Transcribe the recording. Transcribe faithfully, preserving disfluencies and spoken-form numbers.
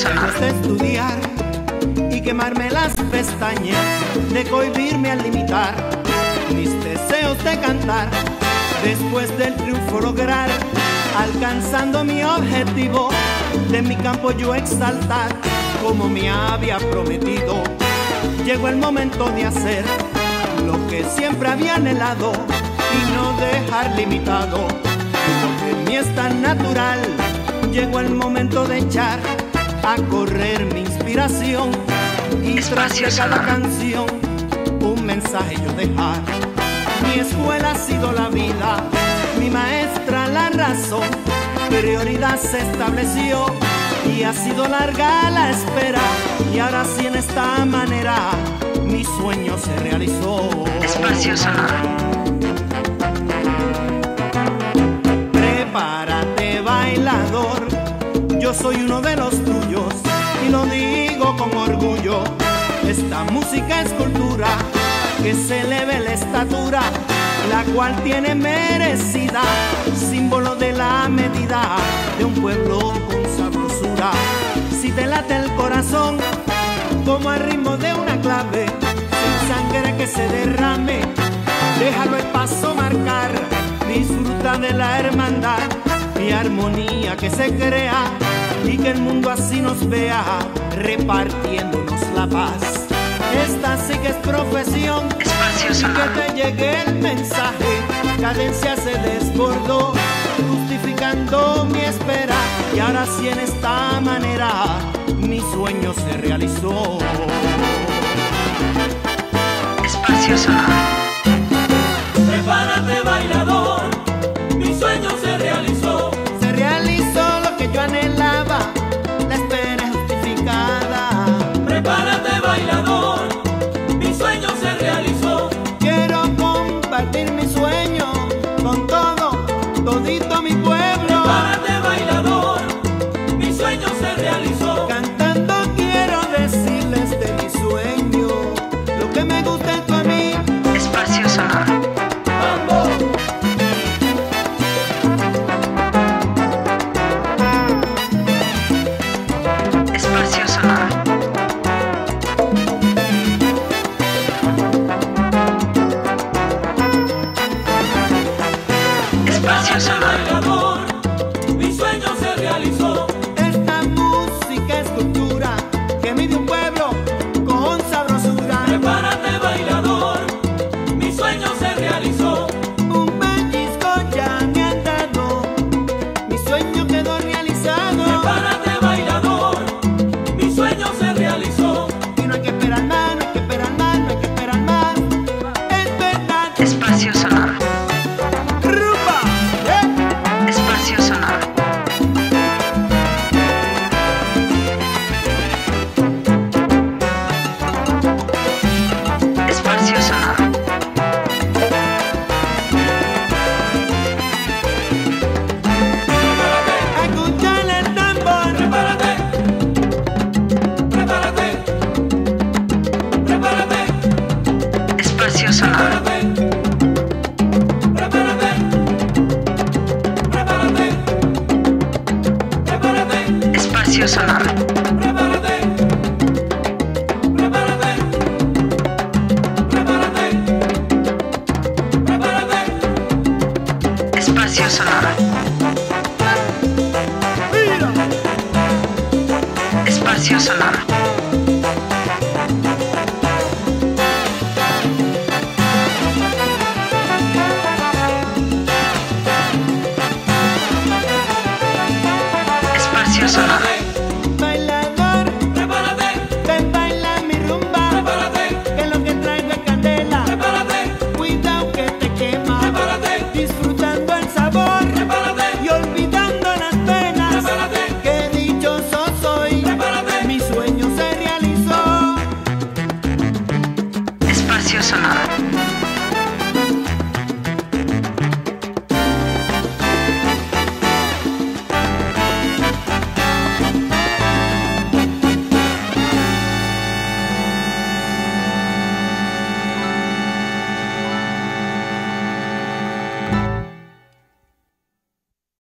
sonoro. Después de estudiar y quemarme las pestañas, de cohibirme al limitar mis deseos de cantar, después del triunfo lograr, alcanzando mi objetivo, de mi campo yo exaltar, como me había prometido. Llegó el momento de hacer lo que siempre había anhelado y no dejar limitado lo que en mí es tan natural. Llegó el momento de echar a correr mi inspiración y tras de cada canción un mensaje yo dejar. Mi escuela ha sido la vida, mi maestra la razón, prioridad se estableció y ha sido larga la espera, y ahora sí en esta manera mi sueño se realizó. Espacio sonoro. Prepárate, bailador, yo soy uno de los tuyos y lo digo con orgullo. Esta música es cultura, que se eleve la estatura, la cual tiene merecida, símbolo de la medida de un pueblo con sabrosura. Si te late el corazón como al ritmo de una clave, sin sangre que se derrame, déjalo el paso marcar, disfruta de la hermandad y armonía que se crea, y que el mundo así nos vea, repartiéndonos la paz. Esta sí que es profesión, Espacio y sonoro. que te llegue el mensaje, cadencia se desbordó, justificando mi espera, y ahora sí en esta manera mi sueño se realizó. Espacio sonoro. Prepárate, bailador, mi sueño se realizó. Se realizó lo que yo anhelaba, la espera es justificada. Prepárate, bailador, mi sueño se realizó. Quiero compartir mi sueño con todo, todito mi pueblo. Prepárate, bailador, mi sueño se realizó. Cantando quiero decirles de mi sueño, lo que me gusta en tu a mí. Espacio sonoro. Mambo. Espacio sonoro. Espacio sonoro. Bailador, mi sueño se realizó. Esta música es cultura, que mide un pueblo con sabrosura. Prepárate, bailador, mi sueño se realizó. Un pellizco ya me han dado, mi sueño quedó realizado. Prepárate, bailador, mi sueño se realizó. Y no hay que esperar más, no hay que esperar más, no hay que esperar más. Es verdad. Espacio sonoro. Rumba, ¿eh? Espacio sonoro. Espacio sonoro. Escuchar el tambor. Prepárate, prepárate, prepárate, Espacio sonoro. prepárate, prepárate, prepárate, prepárate, Espacio sonoro. prepárate, prepárate, prepárate, prepárate. Espacio sonoro. Mira. Espacio sonoro.